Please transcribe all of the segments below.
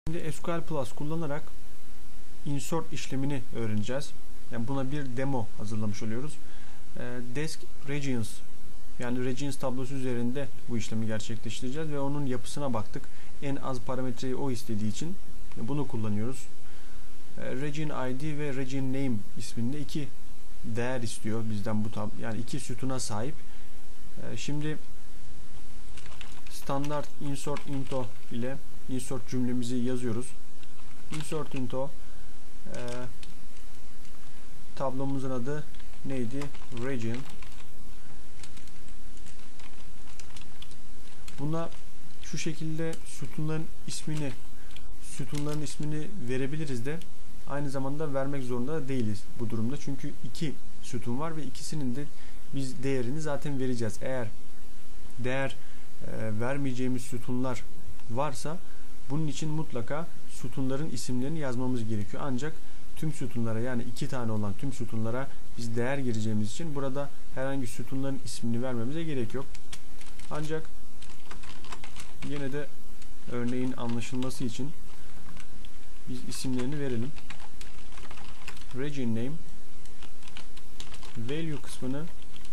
Şimdi SQL Plus kullanarak insert işlemini öğreneceğiz. Yani buna bir demo hazırlamış oluyoruz. Desk Regions yani Regions tablosu üzerinde bu işlemi gerçekleştireceğiz ve onun yapısına baktık. En az parametreyi o istediği için bunu kullanıyoruz. Region ID ve Region Name isminde iki değer istiyor bizden bu yani iki sütuna sahip. Şimdi standart insert into ile insert cümlemizi yazıyoruz. Insert into tablomuzun adı neydi? Region. Buna şu şekilde sütunların ismini verebiliriz de aynı zamanda vermek zorunda da değiliz bu durumda. Çünkü iki sütun var ve ikisinin de biz değerini zaten vereceğiz. Eğer değer vermeyeceğimiz sütunlar varsa bunun için mutlaka sütunların isimlerini yazmamız gerekiyor. Ancak tüm sütunlara yani iki tane olan tüm sütunlara biz değer gireceğimiz için burada herhangi sütunların ismini vermemize gerek yok. Ancak yine de örneğin anlaşılması için biz isimlerini verelim. Region name value kısmını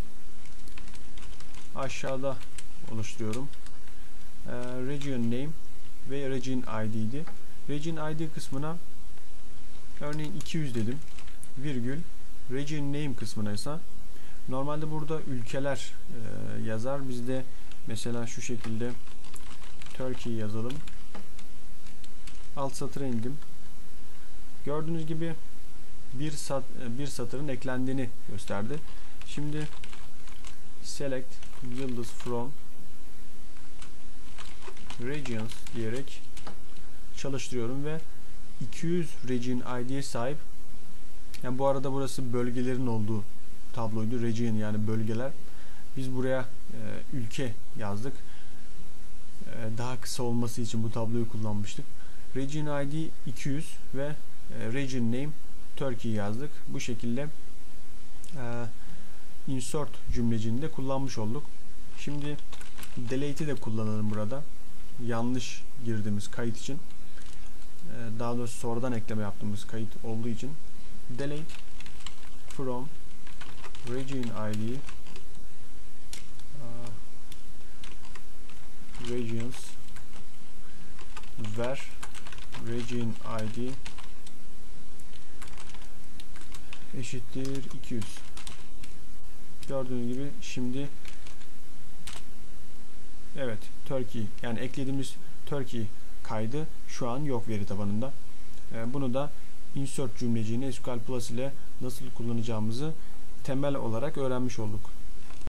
aşağıda oluşturuyorum. Region name ve region id'di. Region id kısmına örneğin 200 dedim. Virgül region name kısmına ise normalde burada ülkeler yazar. Biz de mesela şu şekilde Turkey yazalım. Alt satıra indim. Gördüğünüz gibi bir satırın eklendiğini gösterdi. Şimdi select yıldız from regions diyerek çalıştırıyorum ve 200 region id'ye sahip. Yani bu arada burası bölgelerin olduğu tabloydu. Region yani bölgeler. Biz buraya ülke yazdık. Daha kısa olması için bu tabloyu kullanmıştık. Region ID 200 ve region name Turkey yazdık. Bu şekilde insert cümlecini de kullanmış olduk. Şimdi delete'i de kullanalım burada. Yanlış girdiğimiz kayıt için. Daha doğrusu sonradan ekleme yaptığımız kayıt olduğu için delete from region ID regions ver region ID eşittir 200. Gördüğünüz gibi şimdi evet Turkey yani eklediğimiz Turkey kaydı şu an yok veri tabanında. Bunu da insert cümleciğini SQL Plus ile nasıl kullanacağımızı temel olarak öğrenmiş olduk.